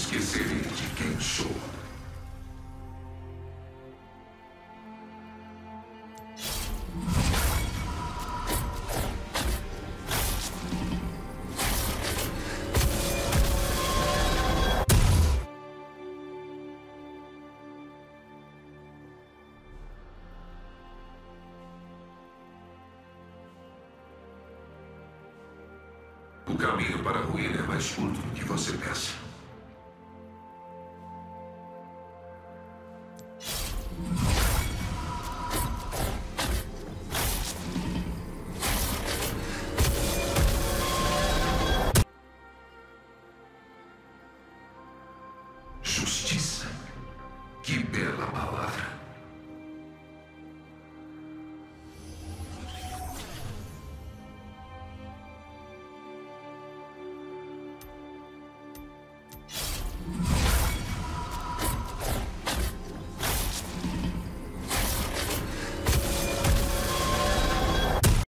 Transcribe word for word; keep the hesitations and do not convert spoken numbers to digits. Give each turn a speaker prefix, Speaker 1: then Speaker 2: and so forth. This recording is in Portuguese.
Speaker 1: esquecerei de quem sou. O caminho para a ruína é mais curto do que você pensa. Justiça. Que bela palavra.